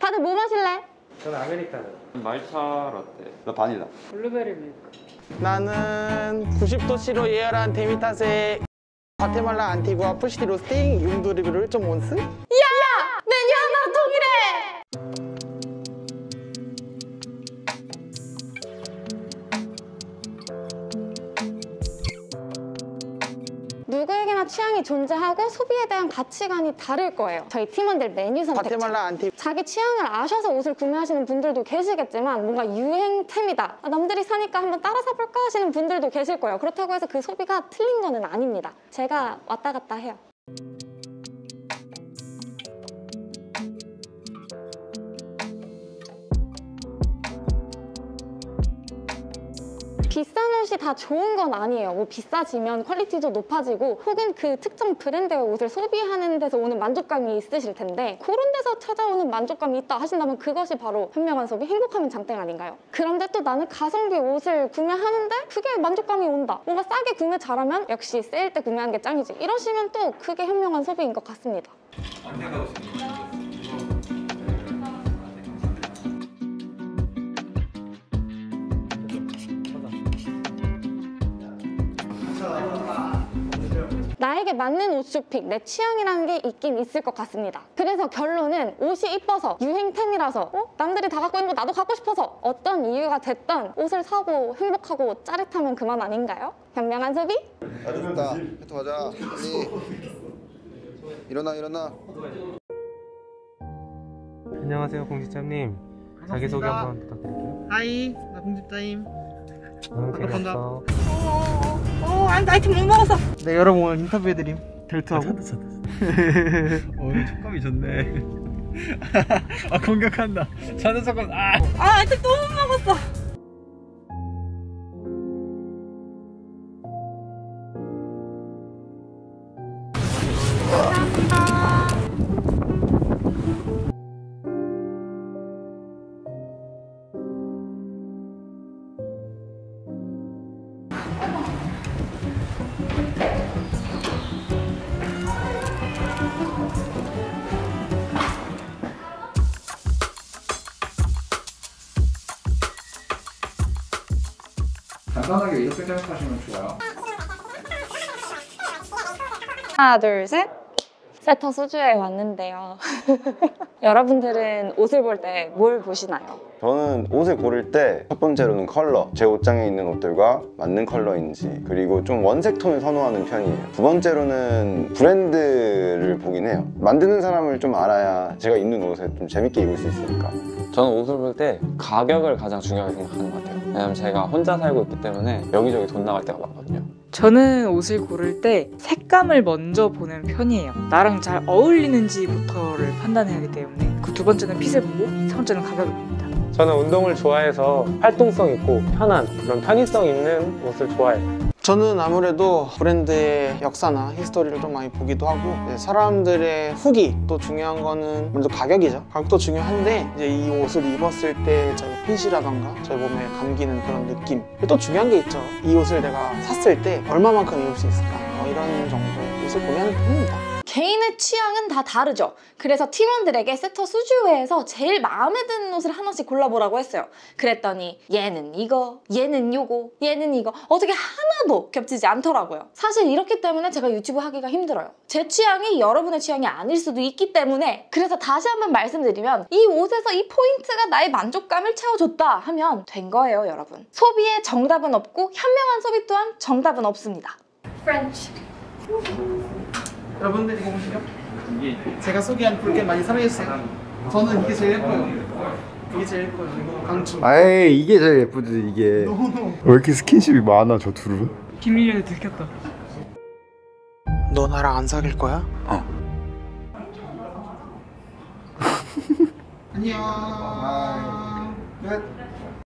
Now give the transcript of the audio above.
다들 뭐 마실래? 저는 아메리카노. 말차 라떼. 나 바닐라. 블루베리 밀크. 나는 90도씨로 예열한 데미탓의 과테말라 안티구아 푸시티 로스팅 융도 리뷰를 1.5온스? 야! 메뉴 하나로 통일해! 누구에게나 취향이 존재하고 소비에 대한 가치관이 다를 거예요. 저희 팀원들 메뉴 선택 과테말라 안티 자기 취향을 아셔서 옷을 구매하시는 분들도 계시겠지만 뭔가 유행템이다, 남들이 사니까 한번 따라 사볼까 하시는 분들도 계실 거예요. 그렇다고 해서 그 소비가 틀린 거는 아닙니다. 제가 왔다 갔다 해요. 비싼 옷이 다 좋은 건 아니에요. 뭐 비싸지면 퀄리티도 높아지고 혹은 그 특정 브랜드의 옷을 소비하는 데서 오는 만족감이 있으실 텐데 그런 데서 찾아오는 만족감이 있다 하신다면 그것이 바로 현명한 소비, 행복하면 장땡 아닌가요? 그런데 또 나는 가성비 옷을 구매하는데 그게 만족감이 온다, 뭔가 싸게 구매 잘하면 역시 세일 때 구매하는 게 짱이지, 이러시면 또 그게 현명한 소비인 것 같습니다. 나에게 맞는 옷 쇼핑, 내 취향이라는 게 있긴 있을 것 같습니다. 그래서 결론은 옷이 이뻐서, 유행템이라서, 남들이 다 갖고 있는 거 나도 갖고 싶어서 어떤 이유가 됐던 옷을 사고 행복하고 짜릿하면 그만 아닌가요? 현명한 소비? 아주 좋다. 해토 가자. 빨리. 일어나. 안녕하세요, 공지자님. 자기소개 한번 부탁드릴게요. 하이, 나 공집자임. 재밌어. 아이템 못 먹었어. 네, 여러분 오늘 인터뷰해드림 델트하고. 오늘 촉감이 좋네. 아, 공격한다. 자는 척은 아이템 또 못 먹었어. 간단하게 이렇게 생각하시면 좋아요. 하나, 둘, 셋. 세터 수주에 왔는데요. 여러분들은 옷을 볼 때 뭘 보시나요? 저는 옷을 고를 때 첫 번째로는 컬러, 제 옷장에 있는 옷들과 맞는 컬러인지, 그리고 좀 원색 톤을 선호하는 편이에요. 두 번째로는 브랜드를 보긴 해요. 만드는 사람을 좀 알아야 제가 입는 옷에 좀 재밌게 입을 수 있으니까. 저는 옷을 볼 때 가격을 가장 중요하게 생각하는 것 같아요. 왜냐면 제가 혼자 살고 있기 때문에 여기저기 돈 나갈 때가 많거든요. 저는 옷을 고를 때 색감을 먼저 보는 편이에요. 나랑 잘 어울리는지부터를 판단해야 하기 때문에 그 두 번째는 핏을 보고 세 번째는 가격을 봅니다. 저는 운동을 좋아해서 활동성 있고 편한 그런 편의성 있는 옷을 좋아해요. 저는 아무래도 브랜드의 역사나 히스토리를 좀 많이 보기도 하고, 사람들의 후기, 또 중요한 거는 먼저 가격이죠. 가격도 중요한데 이제 이 옷을 입었을 때 저희 핏이라던가 저희 몸에 감기는 그런 느낌, 또 중요한 게 있죠. 이 옷을 내가 샀을 때 얼마만큼 입을 수 있을까, 이런 정도의 옷을 구매하는 편입니다. 개인의 취향은 다 다르죠. 그래서 팀원들에게 세터 수주회에서 제일 마음에 드는 옷을 하나씩 골라보라고 했어요. 그랬더니 얘는 이거, 얘는 요거, 얘는 이거, 어떻게 하나도 겹치지 않더라고요. 사실 이렇기 때문에 제가 유튜브 하기가 힘들어요. 제 취향이 여러분의 취향이 아닐 수도 있기 때문에. 그래서 다시 한번 말씀드리면 이 옷에서 이 포인트가 나의 만족감을 채워줬다 하면 된 거예요, 여러분. 소비에 정답은 없고 현명한 소비 또한 정답은 없습니다. 프렌치. 여러분들 이거 보시죠. 제가 소개한 붉게 많이 사랑해주세요. 저는 이게 제일 예뻐요. 이게 제일 예뻐요. 이거 강추. 아이, 이게 제일 예쁘지. 이게 왜 이렇게 스킨십이 많아 저 둘은? 비밀연애 들켰다. 너 나랑 안 사귈 거야? 안녕. 끝.